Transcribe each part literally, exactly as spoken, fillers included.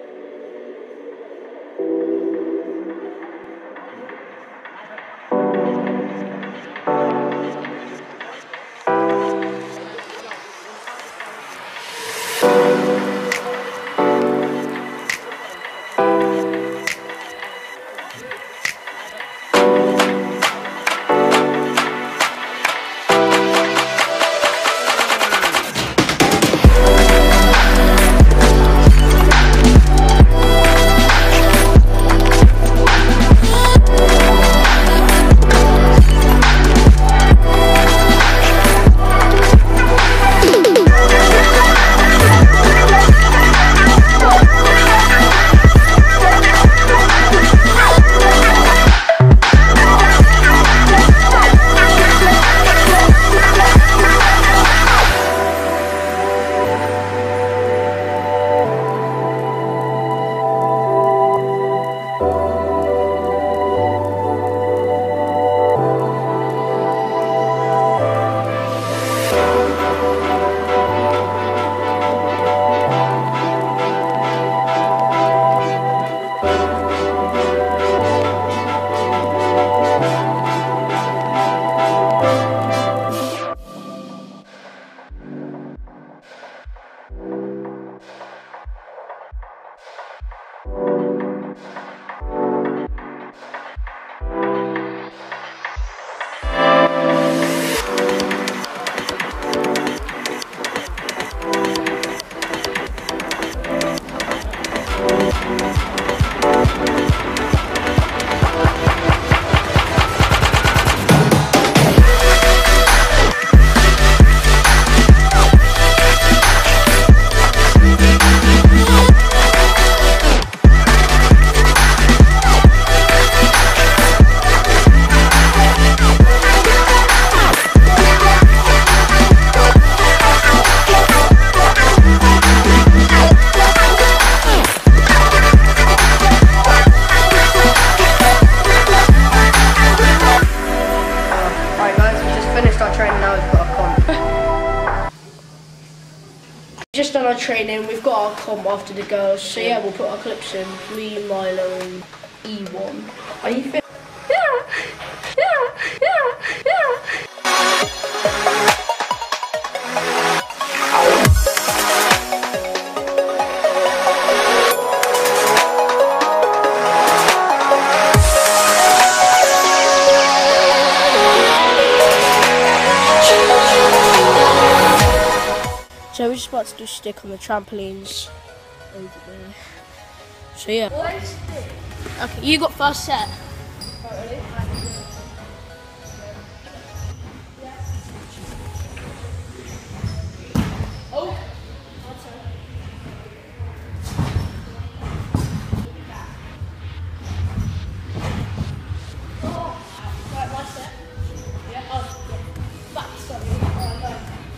Just done our training, we've got our comp after the girls, so yeah, we'll put our clips in. Me, Milo and E one. Are you fit? Yeah, yeah, yeah, yeah. So we're just about to do stick on the trampolines over there. So yeah. What is stick? Okay, you got first set. Oh, really? Oh. Oh. Right, my set. Yeah. Oh, yeah. Back, sorry. Oh, no.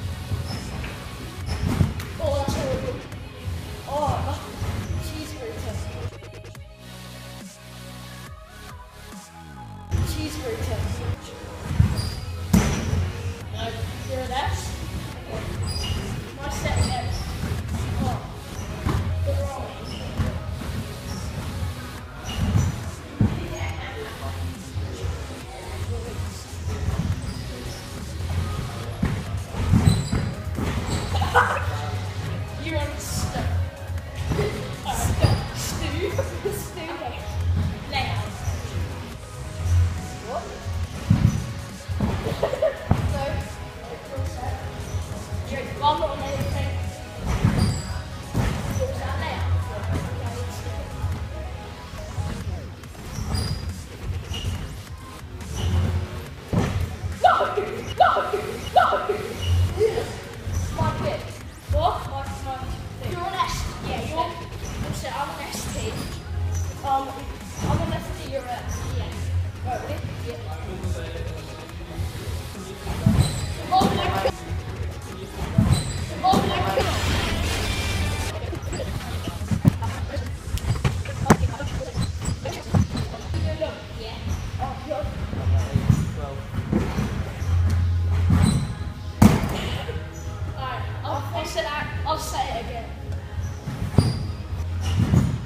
Um, I'm on F D, you're at yeah. Right, ready? Yeah. Oh my god! Oh my god! Yeah. Oh, God. Alright, I'll, I'll set that, I'll set it again.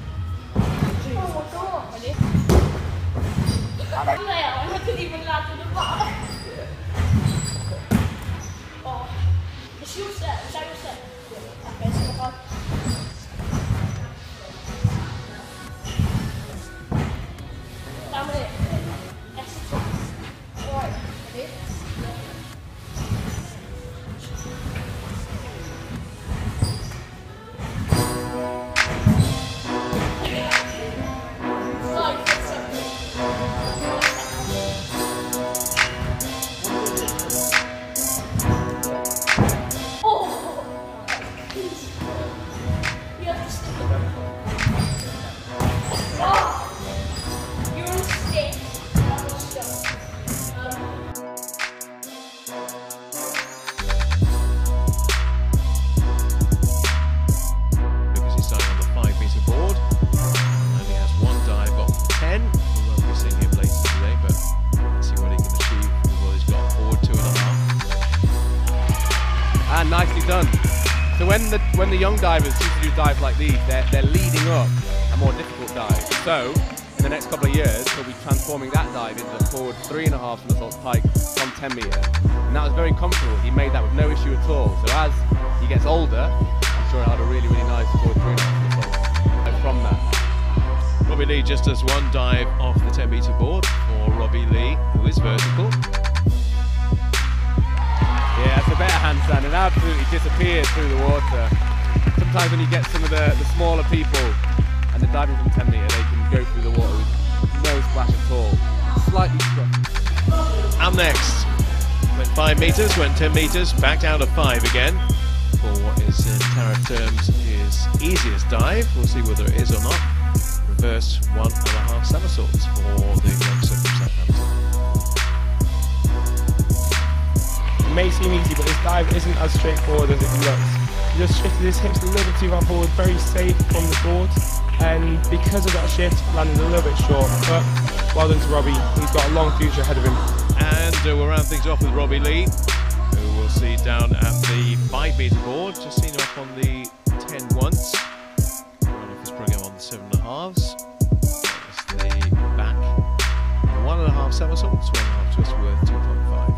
done. So when the when the young divers choose to do dives like these, they're, they're leading up a more difficult dive. So in the next couple of years, he'll be transforming that dive into a forward three and a half somersault pike from ten metre. And that was very comfortable. He made that with no issue at all. So as he gets older, I'm sure he'll have a really, really nice forward three and a half somersault from that. Robbie Lee just does one dive off the ten metre board for Robbie Lee, who is vertical. Yeah, it's a better handstand and absolutely disappears through the water. Sometimes when you get some of the, the smaller people and they're diving from ten metre, they can go through the water with no splash at all. Slightly scruffy. Up next, went five metres, went ten metres, back down to five again for what is in tariff terms his easiest dive. We'll see whether it is or not. Reverse one and a half somersaults for the youngster from Southampton. It may seem easy, but this dive isn't as straightforward as it looks. He just shifted his hips a little bit too far forward, very safe from the board, and because of that shift, landed a little bit short. But well done to Robbie, he's got a long future ahead of him. And uh, we'll round things off with Robbie Lee, who we'll see down at the five metre board. Just seen him up on the ten once. Run off his program on the seven and a halves. That's the back. One and a half somersaults, one and a half twist worth two point five.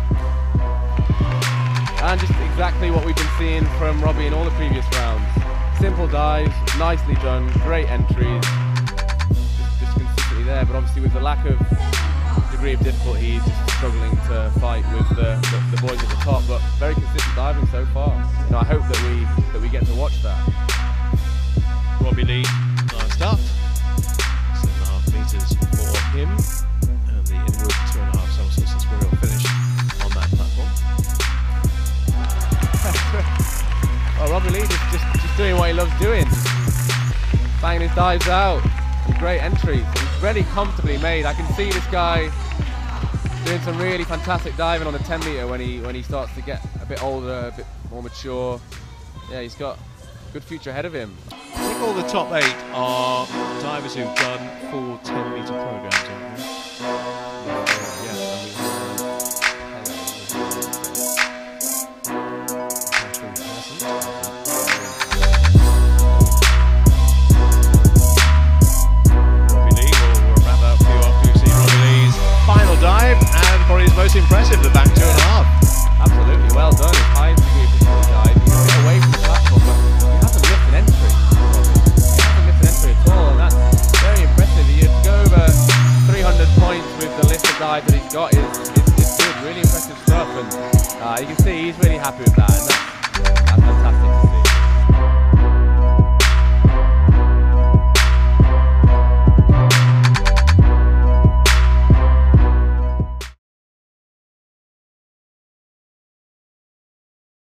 And just exactly what we've been seeing from Robbie in all the previous rounds. Simple dives, nicely done, great entries, just, just consistently there, but obviously with the lack of degree of difficulty, he's just struggling to fight with the, the, the boys at the top, but very consistent diving so far. You know, I hope that we that we get to watch that. Robbie Lee, nice stuff. Seven and a half metres for him, and the inward two and a half somersaults. That's where he'll finish on that platform. Well, Robbie Lee just, just, just doing what he loves doing, just banging his dives out, great entries. He's really comfortably made. I can see this guy doing some really fantastic diving on the ten metre when he when he starts to get a bit older, a bit more mature. Yeah, he's got a good future ahead of him. I think all the top eight are divers who've done full ten metre programs, aren't they? Dive, and probably his most impressive, the back two and a half. Absolutely, well done. His highest degree of difficulty dive. He's a bit away from the platform, but he hasn't missed an entry. He hasn't missed an entry at all, and that's very impressive. He to go over three hundred points with the list of dives that he's got is, is, is good, really impressive stuff, and uh, you can see he's really happy with that, and that's